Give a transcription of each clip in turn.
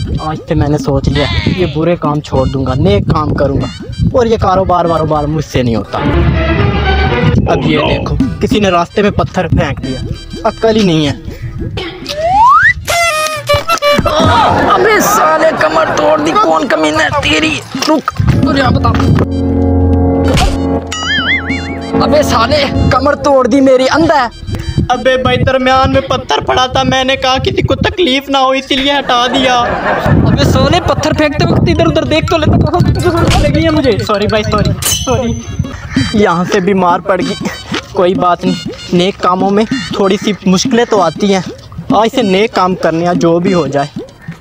आज से मैंने सोच लिया ये बुरे काम छोड़ दूंगा, नेक काम करूंगा और ये कारोबार मुझसे नहीं होता। अब ये देखो किसी ने रास्ते में पत्थर फेंक दिया, अक्ल ही नहीं है। अबे साले कमर तोड़ दी, कौन कमीना है तेरी, रुक तुझे बता। अबे साले कमर तोड़ दी मेरी, अंधा है। अबे भाई दरमियान में पत्थर पड़ा था, मैंने कहा किसी को तकलीफ ना हो इसलिए हटा दिया। अबे साले पत्थर फेंकते वक्त इधर उधर देख तो लेता, लगी है मुझे। सॉरी भाई, सॉरी। यहाँ से बीमार पड़ गई, कोई बात नहीं, नेक कामों में थोड़ी सी मुश्किलें तो आती हैं, आज से नेक काम करने हैं जो भी हो जाए।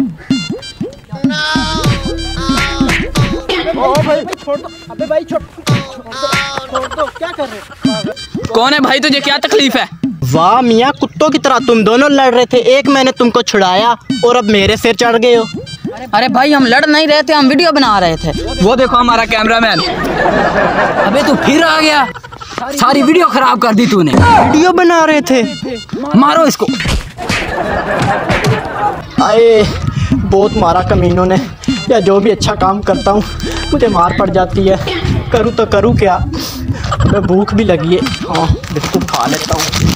छोड़ दो, अबे भाई छोड़ दो, क्या कर रहे हो? कौन है भाई, तुझे क्या तकलीफ है? वाह मियाँ, कुत्तों की तरह तुम दोनों लड़ रहे थे, एक मैंने तुमको छुड़ाया और अब मेरे सिर चढ़ गए हो। अरे भाई हम लड़ नहीं रहे थे, हम वीडियो बना रहे थे। वो देखो हमारा कैमरामैन। अबे तू फिर आ गया, सारी वीडियो खराब कर दी तूने। वीडियो बना रहे थे, मारो इसको। आए बहुत मारा कमीनों ने, या जो भी अच्छा काम करता हूँ मुझे मार पड़ जाती है, करूँ तो करूँ क्या। मैं भूख भी लगी है, हाँ बिस्कुट खा लेता हूँ।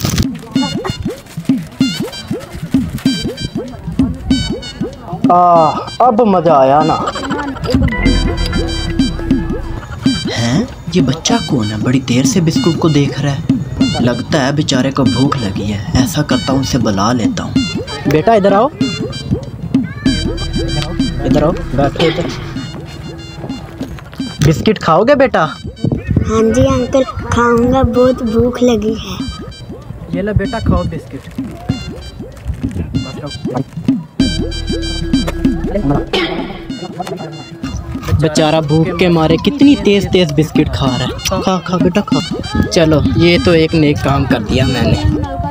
अब मजा आया ना। हैं ये बच्चा कौन है, बड़ी देर से बिस्कुट को देख रहा है, लगता है बेचारे को भूख लगी है। ऐसा करता हूँ, उसे बुला लेता हूँ। बेटा इधर आओ, इधर आओ, बैठो इधर। बिस्किट खाओगे बेटा? हाँ जी अंकल खाऊंगा, बहुत भूख लगी है। ये लो बेटा खाओ बिस्किट। बेचारा भूख के मारे कितनी तेज तेज बिस्किट खा रहा है। खा बेटा खा। चलो ये तो एक नेक काम कर दिया मैंने।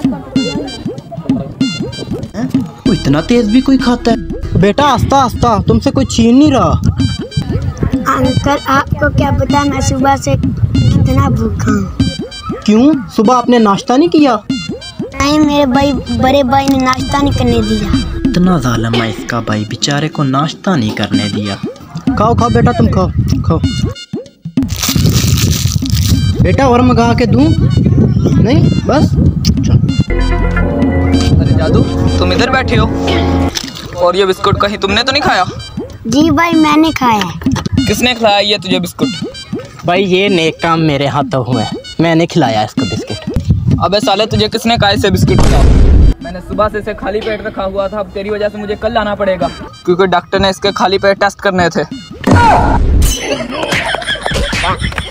इतना तेज भी कोई खाता है? बेटा आस्ता आस्ता, तुमसे कोई छीन नहीं रहा। अंकल आपको क्या पता मैं सुबह से कितना भूखा हूँ। क्यों, सुबह आपने नाश्ता नहीं किया? नहीं, मेरे बड़े भाई ने नाश्ता नहीं करने दिया। इतना जालिम है इसका भाई, बेचारे को नाश्ता नहीं करने दिया। खाओ बेटा, तुम खाओ। बेटा और मंगा के दूं? नहीं बस। अरे जादू तुम इधर बैठे हो और ये बिस्कुट कहीं तुमने तो नहीं खाया? जी भाई मैंने खाया है। किसने खिलाया ये तुझे बिस्कुट? भाई ये नेक काम मेरे हाथों हुए, मैंने खिलाया इसको बिस्किट। अबे साले तुझे किसने कहा इसे बिस्कुट खिलाओ? मैंने सुबह से इसे खाली पेट रखा हुआ था, अब तेरी वजह से मुझे कल लाना पड़ेगा क्योंकि डॉक्टर ने इसके खाली पेट टेस्ट करने थे।